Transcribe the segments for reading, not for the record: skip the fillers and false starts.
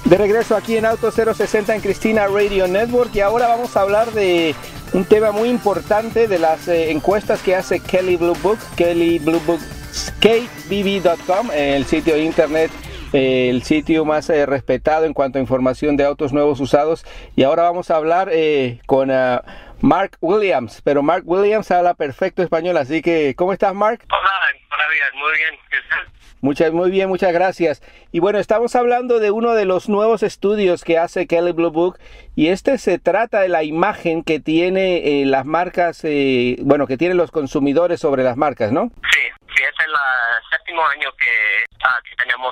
De regreso aquí en Auto 060 en Cristina Radio Network, y ahora vamos a hablar de un tema muy importante de las encuestas que hace Kelley Blue Book, KBB.com, el sitio de internet, el sitio más respetado en cuanto a información de autos nuevos usados. Y ahora vamos a hablar con Mark Williams, pero Mark Williams habla perfecto español, así que ¿cómo estás, Mark? Hola, buenos días, muy bien. Muy bien, muchas gracias. Y bueno, estamos hablando de uno de los nuevos estudios que hace Kelley Blue Book, y se trata de la imagen que tiene las marcas, que tienen los consumidores sobre las marcas, ¿no? Sí, es el séptimo año que tenemos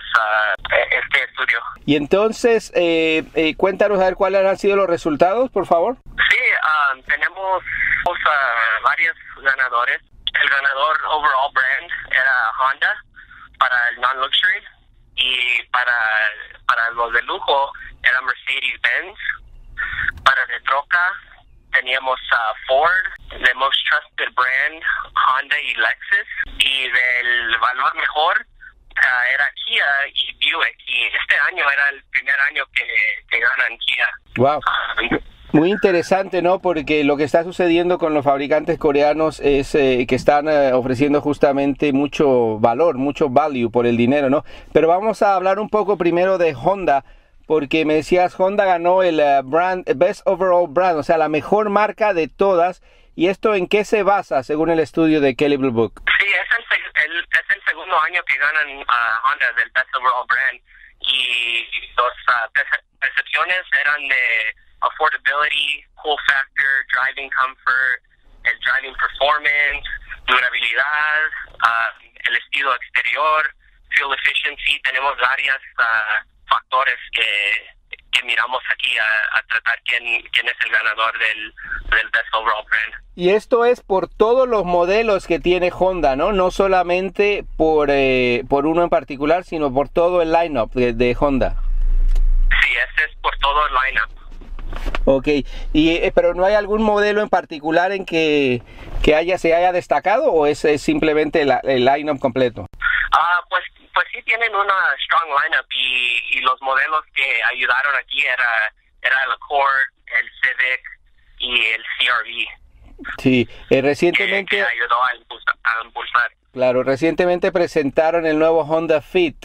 este estudio. Y entonces, cuéntanos a ver cuáles han sido los resultados, por favor. Sí, tenemos varios ganadores. El ganador overall brand era Honda para el non-luxury, y para los de lujo era Mercedes-Benz. Para de troca teníamos Ford, the most trusted brand Honda y Lexus, y del valor mejor era Kia y Buick, y este año era el primer año que ganan Kia. Wow. Muy interesante, ¿no? Porque lo que está sucediendo con los fabricantes coreanos es que están ofreciendo justamente mucho valor, mucho value por el dinero, ¿no? Pero vamos a hablar un poco primero de Honda, porque me decías, Honda ganó el Best Overall Brand, o sea, la mejor marca de todas. ¿Y esto en qué se basa, según el estudio de Kelley Blue Book? Sí, es el segundo año que ganan Honda del Best Overall Brand, y las percepciones eran de affordability, cool factor, driving comfort, el driving performance, durabilidad, el estilo exterior, fuel efficiency. Tenemos varios factores que miramos aquí a tratar quién es el ganador del Best Overall Brand. Y esto es por todos los modelos que tiene Honda, ¿no? No solamente por uno en particular, sino por todo el lineup de Honda. Sí, este es por todo el lineup. Ok, pero ¿no hay algún modelo en particular en que se haya destacado, o es simplemente el lineup completo? Pues sí tienen una strong lineup, y los modelos que ayudaron aquí era el Accord, el Civic y el CR-V. Sí, recientemente que ayudó a impulsar. Claro, recientemente presentaron el nuevo Honda Fit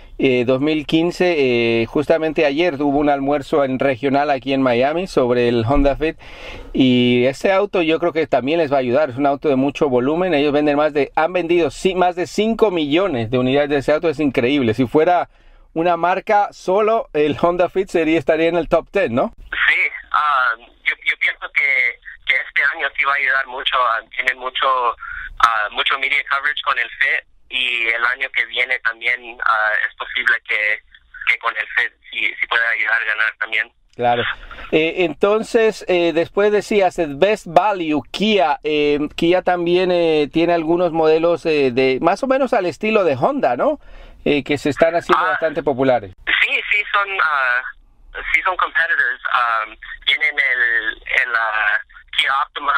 2015, justamente ayer hubo un almuerzo en regional aquí en Miami sobre el Honda Fit, y este auto yo creo que también les va a ayudar. Es un auto de mucho volumen. Ellos han vendido más de 5 millones de unidades de ese auto. Es increíble. Si fuera una marca, solo el Honda Fit estaría en el top 10, ¿no? Sí, yo pienso que este año sí va a ayudar mucho. Tienen mucho media coverage con el Fit, y el año que viene también es posible que con el Fit sí pueda ayudar a ganar también. Claro. Entonces, después decías el Best Value, Kia. Kia también tiene algunos modelos de más o menos al estilo de Honda, ¿no? Que se están haciendo bastante populares. Sí son competitors. Tienen el Kia Optima,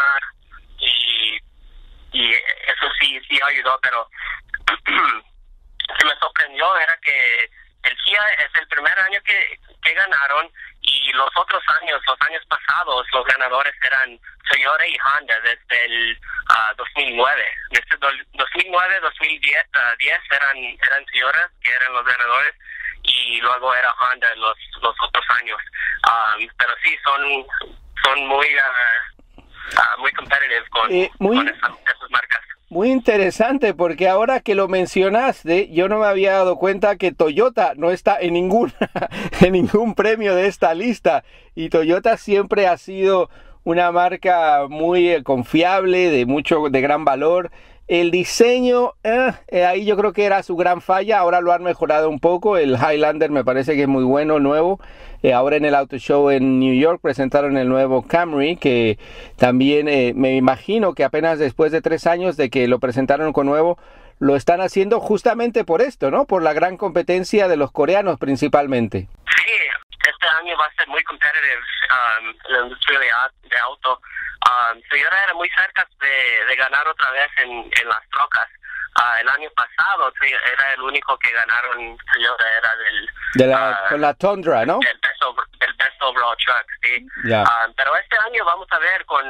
y eso sí ayudó, pero que me sorprendió era que el Kia es el primer año que ganaron, y los otros años, los años pasados, los ganadores eran Toyota y Honda desde el 2009. Desde 2009, 2010 eran Toyota que eran los ganadores, y luego era Honda los otros años. Pero sí, son muy competitive con esas marcas. Muy interesante, porque ahora que lo mencionaste, yo no me había dado cuenta que Toyota no está en ningún premio de esta lista, y Toyota siempre ha sido una marca muy confiable, de gran valor. El diseño, ahí yo creo que era su gran falla. Ahora lo han mejorado un poco. El Highlander me parece que es muy bueno, nuevo. Ahora en el Auto Show en New York presentaron el nuevo Camry, que también me imagino que apenas después de 3 años de que lo presentaron con nuevo, lo están haciendo justamente por esto, ¿no? Por la gran competencia de los coreanos principalmente. Sí, este año va a ser muy competitive la industria de auto. Toyota era muy cerca de ganar otra vez en las trocas. el año pasado era el único que ganaron, Toyota era con la Tundra, ¿no? Del Best Overall Truck, sí. Yeah. Pero este año vamos a ver con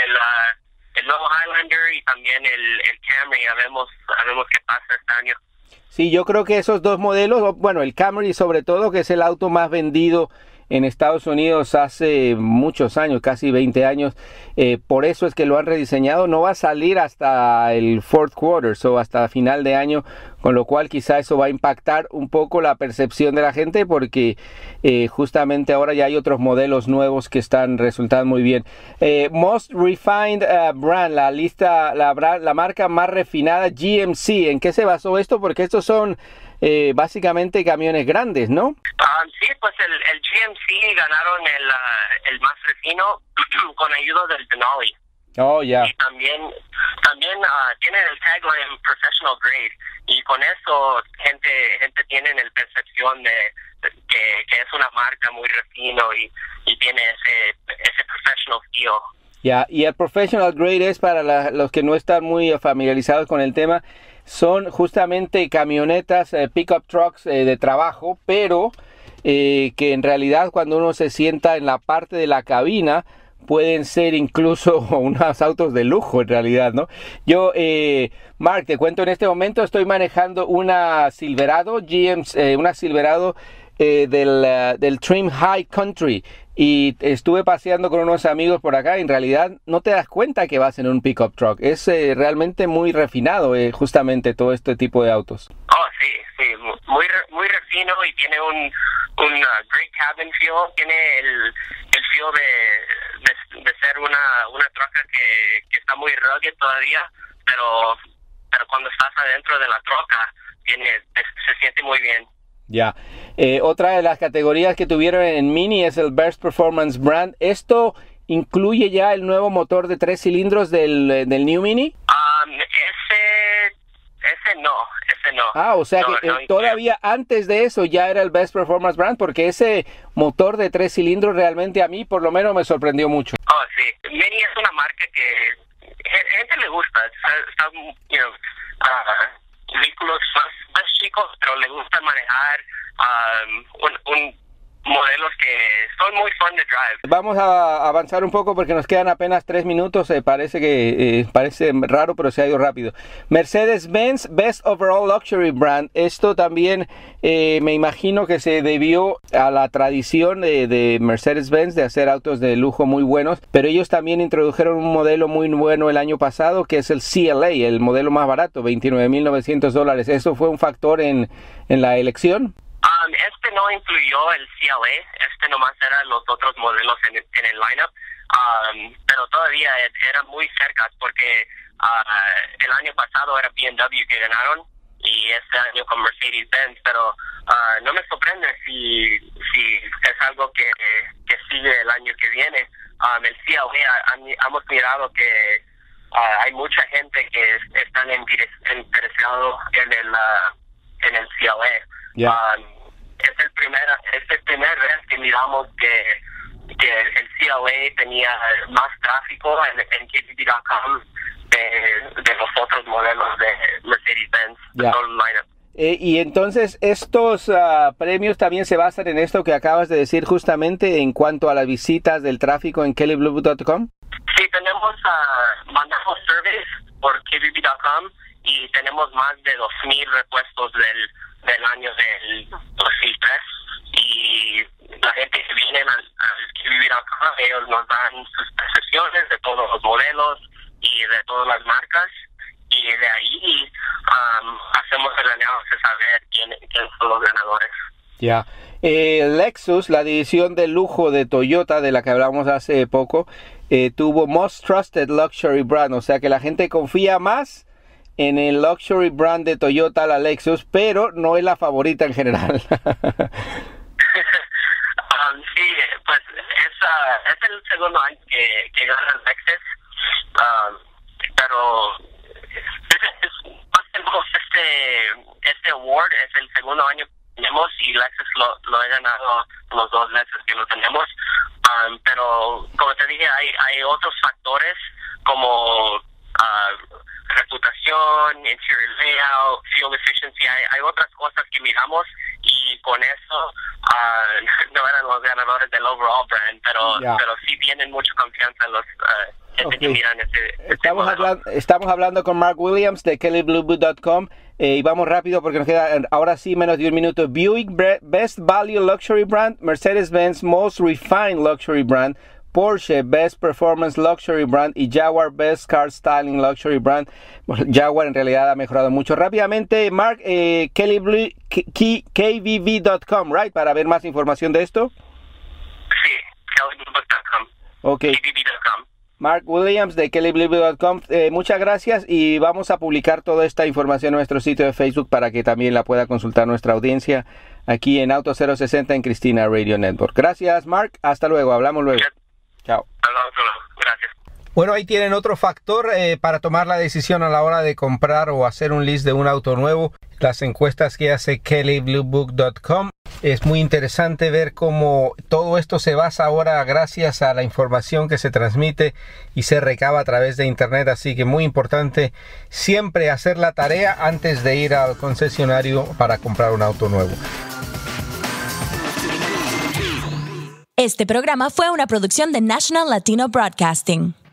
el nuevo Highlander y también el Camry, a vemos qué pasa este año. Sí, yo creo que esos dos modelos, bueno, el Camry sobre todo, que es el auto más vendido en Estados Unidos hace muchos años, casi 20 años, por eso es que lo han rediseñado, no va a salir hasta el fourth quarter, o hasta final de año, con lo cual quizá eso va a impactar un poco la percepción de la gente, porque justamente ahora ya hay otros modelos nuevos que están resultando muy bien. Most Refined Brand, la marca más refinada, GMC, ¿en qué se basó esto? Porque estos son básicamente camiones grandes, ¿no? Sí, pues el GMC ganaron el más refino con ayuda del Denali. Oh, ya. Y también tienen el tagline Professional Grade, y con eso gente tiene la percepción de que es una marca muy refino y tiene ese professional feel. Ya, y el Professional Grade es para los que no están muy familiarizados con el tema, son justamente camionetas, pickup trucks de trabajo, pero que en realidad cuando uno se sienta en la parte de la cabina pueden ser incluso unos autos de lujo en realidad, ¿no? Yo, Mark, te cuento, en este momento estoy manejando una Silverado, una Silverado del Trim High Country, y estuve paseando con unos amigos por acá. En realidad no te das cuenta que vas en un pickup truck, es realmente muy refinado justamente todo este tipo de autos. Oh, sí, muy refino, y tiene un great cabin feel, tiene el feel de ser una troca que está muy rugged todavía, pero cuando estás adentro de la troca se siente muy bien. Ya. Otra de las categorías que tuvieron en Mini es el Best Performance Brand. ¿Esto incluye ya el nuevo motor de 3 cilindros del New Mini? Ese no. Ah, o sea que todavía antes de eso ya era el Best Performance Brand, porque ese motor de 3 cilindros realmente a mí por lo menos me sorprendió mucho. Oh, sí. Mini es una marca que gente le gusta. Está vehículos más chicos, pero le gusta manejar modelos que son muy fun de drive. Vamos a avanzar un poco porque nos quedan apenas 3 minutos. Parece raro, pero se ha ido rápido. Mercedes-Benz Best Overall Luxury Brand. Esto también me imagino que se debió a la tradición de Mercedes-Benz de hacer autos de lujo muy buenos, pero ellos también introdujeron un modelo muy bueno el año pasado, que es el CLA, el modelo más barato, $29,900. ¿Eso fue un factor en la elección? Este no incluyó el CLA, nomás eran los otros modelos en el lineup, pero todavía eran muy cerca, porque el año pasado era BMW que ganaron y este año con Mercedes-Benz, pero no me sorprende si es algo que sigue el año que viene. El CLA, hemos mirado que hay mucha gente que están interesados en el CLA. Yeah. Es el primer vez que miramos que el CLA tenía más tráfico en KBB.com de los otros modelos de Mercedes-Benz, yeah. Todo el lineup. Y entonces estos premios también se basan en esto que acabas de decir justamente en cuanto a las visitas del tráfico en KellyBlueBook.com. Sí, mandamos surveys por KBB.com y tenemos más de 2,000 repuestos del año del 2003, y la gente que viene al KBB.com, ellos nos dan sus percepciones de todos los modelos y de todas las marcas, y de ahí hacemos el análisis a ver quién son los ganadores. Ya. Lexus, la división de lujo de Toyota de la que hablamos hace poco, tuvo Most Trusted Luxury Brand, o sea que la gente confía más en el luxury brand de Toyota, la Lexus, pero no es la favorita en general. Sí, pues es el segundo año que gana el Lexus, pero más que nada este award es el segundo año que tenemos, y Lexus lo he ganado los 2 veces que lo tenemos, pero como te dije, hay otros factores como reputación, interior layout, fuel efficiency, hay otras cosas que miramos y con eso no eran los ganadores del overall brand, pero sí tienen mucha confianza en los gente que miran Estamos hablando con Mark Williams de kellybluebook.com y vamos rápido porque nos queda ahora sí menos de un minuto. Buick Best Value Luxury Brand, Mercedes-Benz Most Refined Luxury Brand, Porsche Best Performance Luxury Brand y Jaguar Best Car Styling Luxury Brand. Bueno, Jaguar en realidad ha mejorado mucho. Rápidamente, Mark, KBV.com, right, para ver más información de esto. Sí, kellybluebook.com. Ok. KBV.com. Mark Williams de kellybluebook.com, muchas gracias y vamos a publicar toda esta información en nuestro sitio de Facebook para que también la pueda consultar nuestra audiencia aquí en Auto 060 en Cristina Radio Network. Gracias, Mark. Hasta luego. Hablamos luego. Chao. Hablamos luego. Gracias. Bueno, ahí tienen otro factor para tomar la decisión a la hora de comprar o hacer un list de un auto nuevo. Las encuestas que hace kellybluebook.com. Es muy interesante ver cómo todo esto se basa ahora gracias a la información que se transmite y se recaba a través de internet, así que muy importante siempre hacer la tarea antes de ir al concesionario para comprar un auto nuevo. Este programa fue una producción de National Latino Broadcasting.